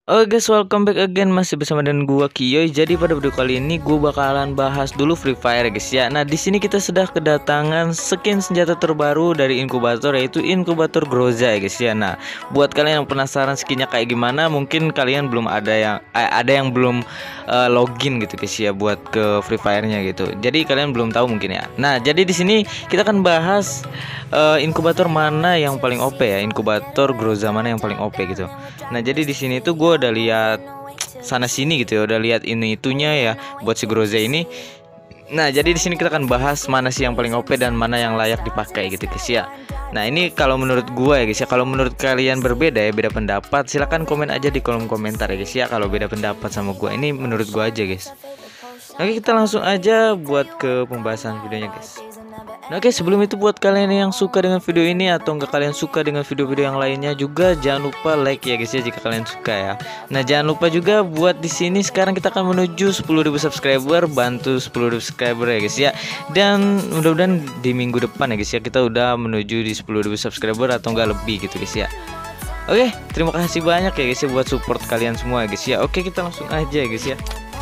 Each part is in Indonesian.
Oke guys, welcome back again, masih bersama dengan gua Kiyoy. Jadi pada video kali ini gua bakalan bahas dulu Free Fire guys ya. Nah, di sini kita sudah kedatangan skin senjata terbaru dari inkubator, yaitu inkubator Groza ya guys ya. Nah, buat kalian yang penasaran skinnya kayak gimana, mungkin kalian belum ada yang belum login gitu guys ya buat ke Free Fire-nya gitu. Jadi kalian belum tahu mungkin ya. Nah, jadi di sini kita akan bahas inkubator mana yang paling OP ya, inkubator Groza mana yang paling OP gitu. Nah, jadi di sini tuh gue udah lihat sana sini gitu ya, udah lihat ini itunya ya buat si Groza ini. Nah, jadi di sini kita akan bahas mana sih yang paling OP dan mana yang layak dipakai gitu guys ya. Nah, ini kalau menurut gue ya guys ya. Kalau menurut kalian berbeda ya, beda pendapat, silahkan komen aja di kolom komentar ya guys ya. Kalau beda pendapat sama gue, ini menurut gue aja guys. Oke, kita langsung aja buat ke pembahasan videonya guys. Nah, oke, sebelum itu buat kalian yang suka dengan video ini atau enggak kalian suka dengan video-video yang lainnya juga, jangan lupa like ya guys ya jika kalian suka ya. Nah, jangan lupa juga buat di sini sekarang kita akan menuju 10.000 subscriber, bantu 10.000 subscriber ya guys ya. Dan mudah-mudahan di minggu depan ya guys ya kita udah menuju di 10.000 subscriber atau enggak lebih gitu guys ya. Oke, terima kasih banyak ya guys ya buat support kalian semua ya guys ya. Oke, kita langsung aja ya guys ya.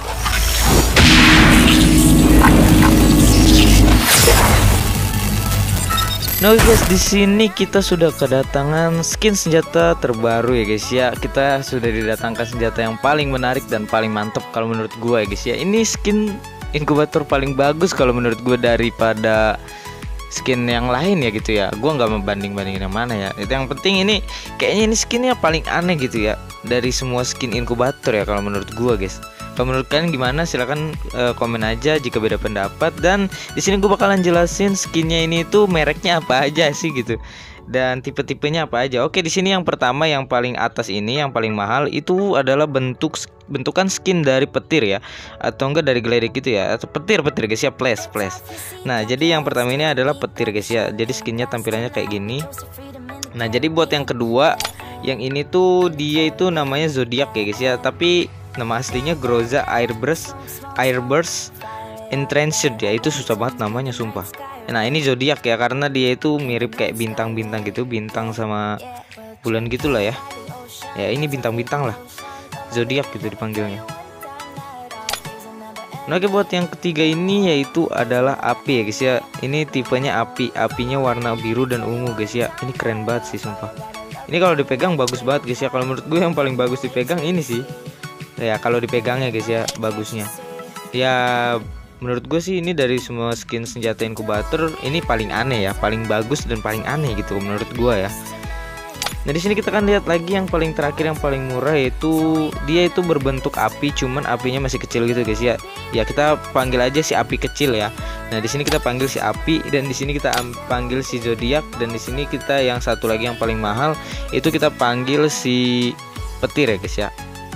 Nah guys, di sini kita sudah kedatangan skin senjata terbaru ya guys ya. Kita sudah didatangkan senjata yang paling menarik dan paling mantap kalau menurut gue ya guys ya. Ini skin inkubator paling bagus kalau menurut gue daripada skin yang lain ya gitu ya. Gue nggak membanding-bandingin yang mana ya. Itu yang penting ini kayaknya ini skinnya paling aneh gitu ya dari semua skin inkubator ya kalau menurut gue guys. Kalau menurut kalian gimana? Silahkan komen aja jika beda pendapat. Dan di sini gue bakalan jelasin skinnya ini tuh mereknya apa aja sih gitu, dan tipe-tipenya apa aja. Oke, di sini yang pertama yang paling atas ini yang paling mahal itu adalah bentukan skin dari petir ya, atau enggak dari geledek gitu ya, atau petir guys ya, flash. Nah, jadi yang pertama ini adalah petir guys ya. Jadi skinnya tampilannya kayak gini. Nah, jadi buat yang kedua, yang ini tuh dia itu namanya Zodiac ya guys ya, tapi nama aslinya Groza Airburst Entrenched ya. Itu susah banget namanya sumpah. Nah, ini Zodiac ya karena dia itu mirip kayak bintang-bintang gitu, bintang sama bulan gitulah ya. Ya, ini bintang-bintang lah. Zodiac gitu dipanggilnya. Nah, oke, buat yang ketiga ini yaitu adalah api ya guys ya. Ini tipenya api, apinya warna biru dan ungu guys ya. Ini keren banget sih sumpah. Ini kalau dipegang bagus banget guys ya. Kalau menurut gue yang paling bagus dipegang ini sih. Ya, kalau dipegangnya guys ya bagusnya. Ya, menurut gue sih ini dari semua skin senjata inkubator ini paling aneh ya, paling bagus dan paling aneh gitu menurut gue ya. Nah, di sini kita akan lihat lagi yang paling terakhir yang paling murah, yaitu dia itu berbentuk api, cuman apinya masih kecil gitu guys ya. Ya, kita panggil aja si api kecil ya. Nah, di sini kita panggil si api, dan di sini kita panggil si Zodiac, dan di sini kita yang satu lagi yang paling mahal itu kita panggil si petir ya guys ya.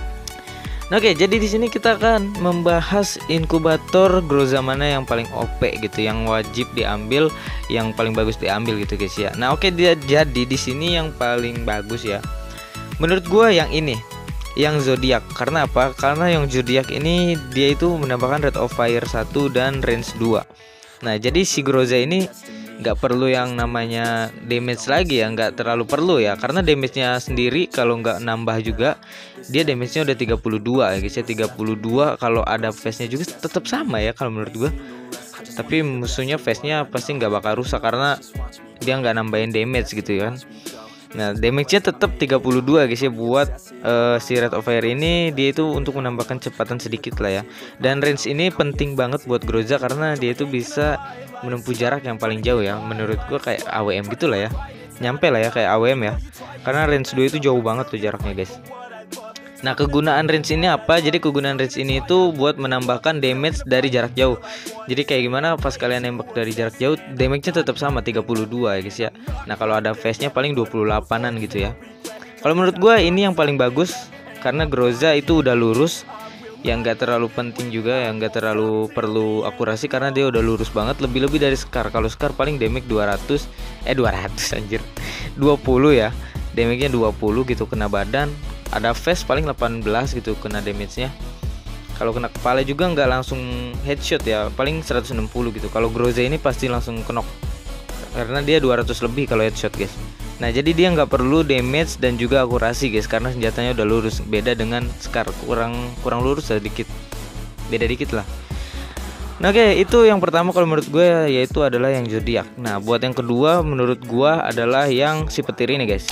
Oke, jadi di sini kita akan membahas inkubator Groza mana yang paling OP gitu, yang wajib diambil, yang paling bagus diambil gitu guys ya. Nah, oke, jadi di sini yang paling bagus ya. Menurut gua yang ini, yang Zodiac. Karena apa? Karena yang Zodiac ini dia itu menambahkan rate of fire 1 dan range 2. Nah, jadi si Groza ini nggak perlu yang namanya damage lagi ya, nggak terlalu perlu ya, karena damage-nya sendiri kalau nggak nambah juga dia damage-nya udah 32 ya guys ya. 32 kalau ada face-nya juga tetap sama ya kalau menurut gua, tapi musuhnya face-nya pasti nggak bakal rusak karena dia nggak nambahin damage gitu kan. Nah, damage-nya tetap 32 guys ya. Buat si rate of fire ini dia itu untuk menambahkan kecepatan sedikit lah ya. Dan range ini penting banget buat Groza karena dia itu bisa menempuh jarak yang paling jauh ya. Menurut gua kayak AWM gitulah ya. Nyampe lah ya kayak AWM ya. Karena range 2 itu jauh banget tuh jaraknya guys. Nah, kegunaan range ini apa? Jadi kegunaan range ini itu buat menambahkan damage dari jarak jauh. Jadi kayak gimana pas kalian nembak dari jarak jauh, damage-nya tetap sama 32 ya guys ya. Nah, kalau ada face-nya paling 28-an gitu ya. Kalau menurut gua ini yang paling bagus karena Groza itu udah lurus, yang enggak terlalu penting juga, yang enggak terlalu perlu akurasi karena dia udah lurus banget, lebih-lebih dari Scar. Kalau Scar paling damage 200 anjir. 20 ya. Damage-nya 20 gitu kena badan. Ada face paling 18 gitu kena damage-nya. Kalau kena kepala juga nggak langsung headshot ya, paling 160 gitu. Kalau Groza ini pasti langsung knock karena dia 200 lebih kalau headshot guys. Nah jadi dia nggak perlu damage dan juga akurasi guys, karena senjatanya udah lurus. Beda dengan Scar, kurang lurus sedikit, beda dikit lah. Nah oke, itu yang pertama kalau menurut gue, yaitu adalah yang zodiak. Nah buat yang kedua menurut gue adalah yang si petir ini guys.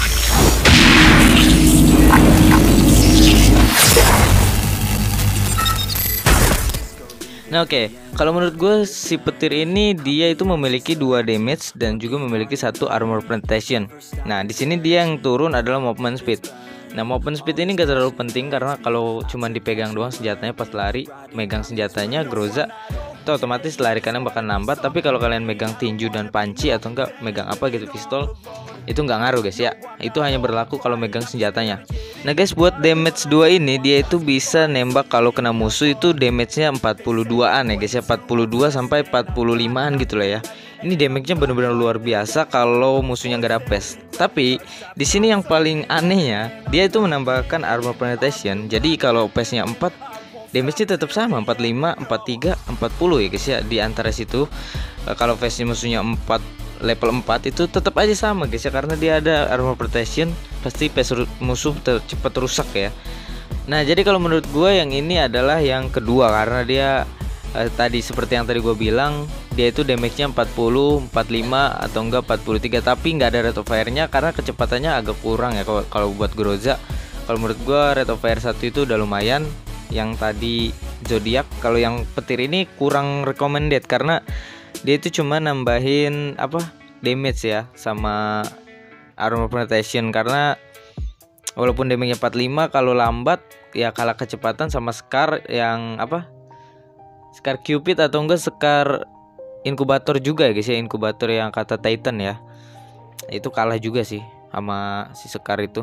Nah oke, kalau menurut gue si petir ini dia itu memiliki 2 damage dan juga memiliki 1 armor penetration. Nah di sini dia yang turun adalah movement speed. Nah movement speed ini gak terlalu penting karena kalau cuman dipegang doang senjatanya pas lari, megang senjatanya Groza itu otomatis lari kanan bakal lambat. Tapi kalau kalian megang tinju dan panci atau enggak megang apa gitu pistol, itu nggak ngaruh guys ya. Itu hanya berlaku kalau megang senjatanya. Nah guys, buat damage 2 ini dia itu bisa nembak kalau kena musuh itu damage-nya 42-an ya guys ya, 42 sampai 45-an gitu lah ya. Ini damage-nya benar-benar luar biasa kalau musuhnya nggak ada pes. Tapi di sini yang paling anehnya dia itu menambahkan armor penetration. Jadi kalau pesnya 4, damage-nya tetap sama 45, 43, 40 ya guys ya. Di antara situ kalau face musuhnya 4 level 4 itu tetap aja sama guys ya, karena dia ada armor protection, pasti face musuh cepat rusak ya. Nah jadi kalau menurut gue yang ini adalah yang kedua, karena dia tadi seperti yang tadi gue bilang, dia itu damage-nya 40, 45 atau enggak 43, tapi nggak ada rate of fire-nya karena kecepatannya agak kurang ya kalau buat Groza. Kalau menurut gue rate of fire 1 itu udah lumayan. Yang tadi zodiak, kalau yang petir ini kurang recommended karena dia itu cuma nambahin apa damage ya sama armor penetration, karena walaupun damage-nya 45, kalau lambat ya kalah kecepatan sama Scar yang apa, Scar Cupid atau enggak Scar inkubator juga ya guys ya, inkubator yang kata Titan ya, itu kalah juga sih sama si Scar itu.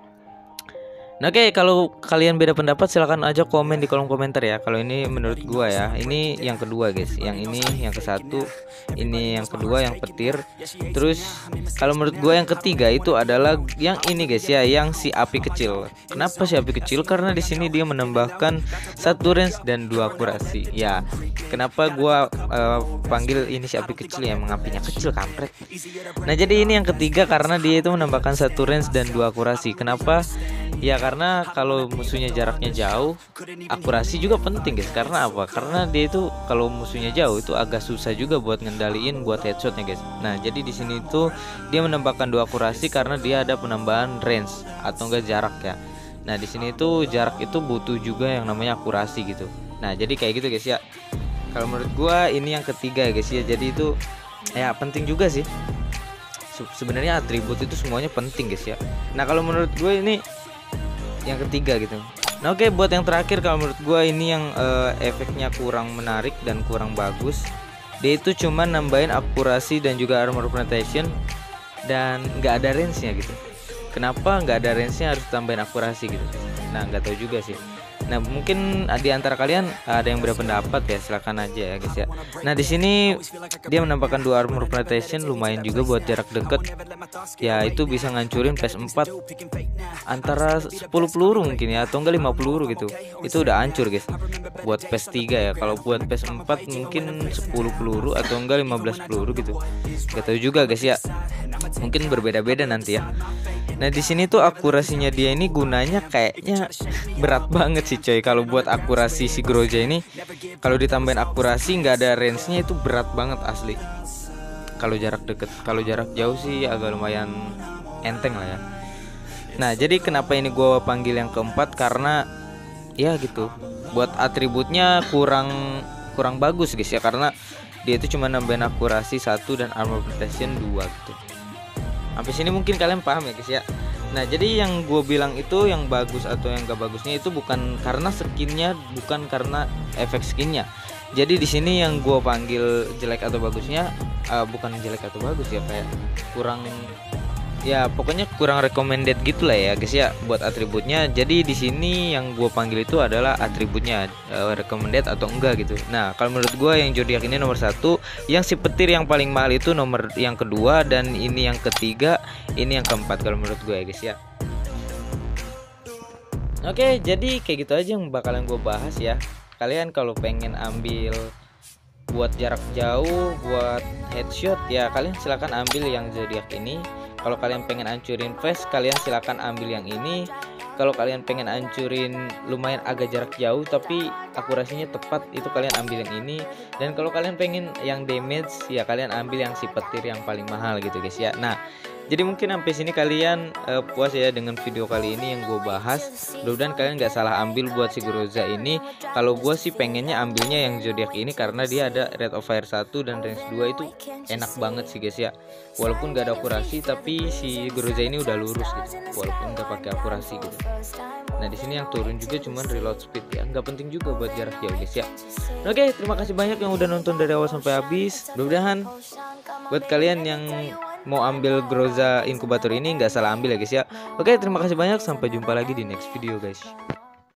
Nah oke, kalau kalian beda pendapat silahkan aja komen di kolom komentar ya. Kalau ini menurut gua ya, ini yang kedua guys, yang ini yang ke satu, ini yang kedua yang petir. Terus kalau menurut gua yang ketiga itu adalah yang ini guys ya, yang si api kecil. Kenapa si api kecil? Karena di sini dia menambahkan 1 range dan 2 akurasi. Ya, kenapa gua panggil ini si api kecil ya, emang apinya kecil kampret. Nah jadi ini yang ketiga karena dia itu menambahkan 1 range dan 2 akurasi. Kenapa? Ya karena kalau musuhnya jaraknya jauh, akurasi juga penting guys. Karena apa? Karena dia itu kalau musuhnya jauh itu agak susah juga buat ngendaliin buat headshotnya guys. Nah jadi di sini tuh dia menambahkan 2 akurasi karena dia ada penambahan range atau enggak jarak ya. Nah di sini tuh jarak itu butuh juga yang namanya akurasi gitu. Nah jadi kayak gitu guys ya. Kalau menurut gua ini yang ketiga guys ya. Jadi itu ya penting juga sih. Sebenarnya atribut itu semuanya penting guys ya. Nah kalau menurut gue ini yang ketiga gitu. Nah oke, buat yang terakhir kalau menurut gue ini yang efeknya kurang menarik dan kurang bagus. Dia itu cuma nambahin akurasi dan juga armor penetration dan nggak ada range-nya gitu. Kenapa nggak ada range-nya harus tambahin akurasi gitu? Nah nggak tahu juga sih. Nah mungkin di antara kalian ada yang berpendapat ya, silakan aja ya guys ya. Nah di sini dia menambahkan 2 armor penetration, lumayan juga buat jarak deket. Ya itu bisa ngancurin PS4 antara 10 peluru mungkin ya, atau enggak 5 peluru gitu. Itu udah hancur guys. Buat PS3 ya, kalau buat PS4 mungkin 10 peluru atau enggak 15 peluru gitu. Gak tahu juga guys ya. Mungkin berbeda-beda nanti ya. Nah di sini tuh akurasinya dia ini gunanya kayaknya berat banget sih coy. Kalau buat akurasi si Groza ini, kalau ditambahin akurasi nggak ada range-nya itu berat banget asli. Kalau jarak deket, kalau jarak jauh sih agak lumayan enteng lah ya. Nah jadi kenapa ini gue panggil yang keempat, karena ya gitu, buat atributnya kurang bagus guys ya, karena dia itu cuma nambahin akurasi 1 dan armor protection 2 gitu. Sampai sini mungkin kalian paham ya guys ya. Nah jadi yang gue bilang itu yang bagus atau yang gak bagusnya itu bukan karena skinnya, bukan karena efek skinnya. Jadi di sini yang gue panggil jelek atau bagusnya bukan jelek atau bagus ya, kayak kurang, ya pokoknya kurang recommended gitu lah ya guys ya buat atributnya. Jadi di sini yang gue panggil itu adalah atributnya recommended atau enggak gitu. Nah kalau menurut gue yang zodiak ini nomor 1, yang si petir yang paling mahal itu nomor yang kedua, dan ini yang ketiga, ini yang keempat kalau menurut gue ya guys ya. Oke, jadi kayak gitu aja yang bakalan gue bahas ya. Kalian kalau pengen ambil buat jarak jauh, buat headshot ya kalian silahkan ambil yang zodiak ini. Kalau kalian pengen hancurin fast, kalian silahkan ambil yang ini. Kalau kalian pengen hancurin lumayan agak jarak jauh tapi akurasinya tepat, itu kalian ambil yang ini. Dan kalau kalian pengen yang damage, ya kalian ambil yang si petir yang paling mahal gitu guys ya. Nah, jadi mungkin sampai sini kalian puas ya dengan video kali ini yang gue bahas. Mudah-mudahan kalian nggak salah ambil buat si Groza ini. Kalau gue sih pengennya ambilnya yang zodiak ini karena dia ada rate of fire 1 dan range 2, itu enak banget sih guys ya. Walaupun gak ada akurasi tapi si Groza ini udah lurus gitu, walaupun nggak pakai akurasi gitu. Nah di sini yang turun juga cuman reload speed ya, nggak penting juga buat jarak jauh guys ya. Oke, terima kasih banyak yang udah nonton dari awal sampai habis. Mudah-mudahan buat kalian yang mau ambil Groza inkubator ini nggak salah ambil ya guys ya. Oke, terima kasih banyak, sampai jumpa lagi di next video guys.